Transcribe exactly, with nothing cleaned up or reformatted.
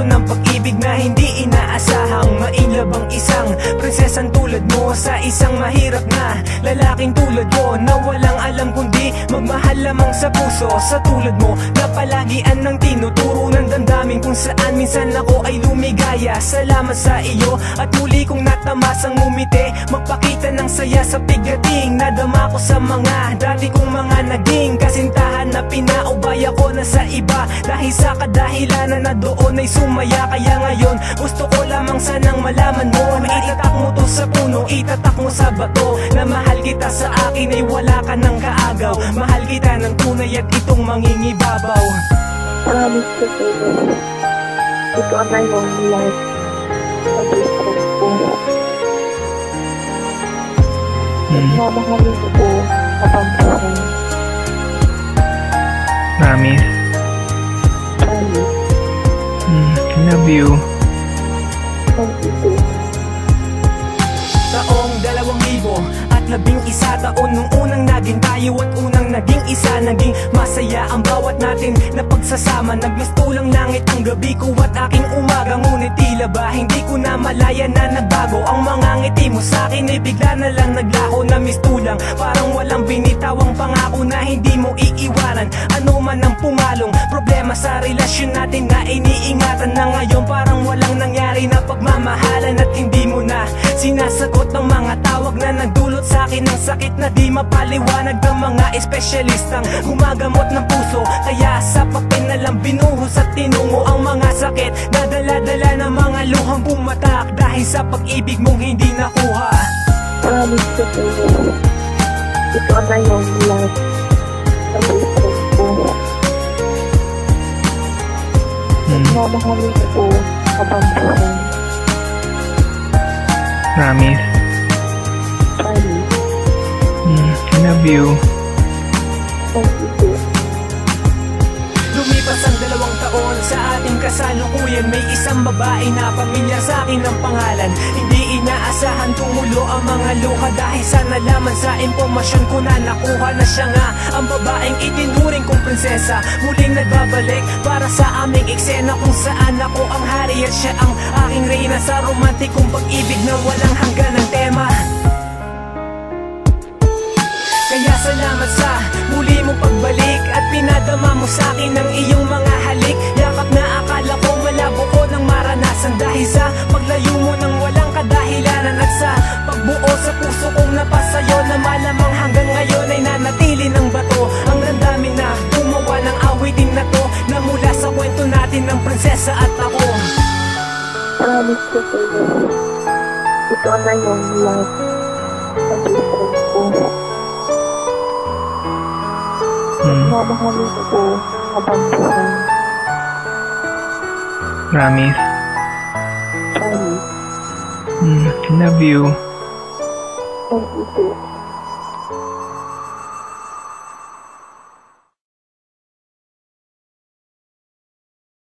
kwento ng pag-ibig na hindi inaasahang mainlabang isang prinsesang tulad mo sa isang mahirap na lalaking tulad ko, na walang alam kundi magmahal lamang sa puso. Sa tulad mo na palagian ng tinuturo ng damdamin kung saan minsan ako ay lumigaya. Salamat sa iyo at muli kong natamasang ngumiti, magpakita ng saya sa pigating nadama ko sa mga dati kong mga naging kasintahan na pinaubaya ko na sa iba. Dahil sa kadahilanan na doon ay sumaya, kaya ngayon gusto ko lamang sanang malaman mo na itatak mo to sa puno, itatak mo sa bato, na mahal kita sa akin ay wala ka ng kaagaw. Mahal kita ng tunay at itong mangingibabaw. Promise ko sa'yo, ito ang iyong life. Pag-isip ko, nagmamahalin ko kapag buhay. Promise. Promise. Mm, I love you. Thank you too. Taong dalawang libo at labing isa taon nung unang naging tayo at unang naging isa. Naging masaya ang bawat natin na pagsasama. Nagmistulang langit ang gabi ko at aking umaga. Ngunit tila ba hindi ko na malaya na nagbago ang mga ngiti mo sa'kin ay bigla na lang naglaho na mistulang. Parang walang binitawang pangako na hindi mo iiwanan. Ano man ang pumalong problema sa relasyon natin na iniingatan, na ngayon parang walang nangyari na pagmamahalan. At hindi mo na sinasagot ng mga tawag na nagdulot sa akin ng sakit na di mapaliwanag ng mga espesyalistang gumagamot ng puso. Kaya sa papel na lang binuhos at tinungo ang mga sakit na dala-dala ng mga luhang bumatak dahil sa pag-ibig mong hindi nakuha. Promise ko sa'yo, ito ang iyong life. Pag-isip ko, nagmamahalin ko kapag buhay. Promise. Promise. Mm, I love you. Thank you too. Lumipas ang dalawang taon sa ating kasalukuyan. May isang babae na pamilyar sa akin ang pangalan. Hindi inaasahan tumulo ang mga luha dahil sa nalaman sa impormasyon ko na nakuha na siya nga ang babaeng itinuring kong prinsesa. Muling nagbabalik para sa aming eksena kung saan ako ang hari at siya ang aking reyna sa romantikong pag-ibig na walang hanggan ng tema. Kaya salamat sa muli mong pagbalik at pinadama mo sa akin ng iyong mga halik. Yakap na akala ko malabo ko ng maranasan dahil sa paglayo mo ng walang kadahilanan. At sa pagbuo sa puso kong napasayo na malamang hanggang ngayon ay nanatili ng bato ang damdamin na gumawa ng awitin na to, na mula sa kwento natin ng prinsesa at ako. Promise ko sa'yo, ito ang iyong life. Pag-isip ko, nagmamahalin ko kapag buhay. Promise. Promise. Mm, I love you. Thank you too.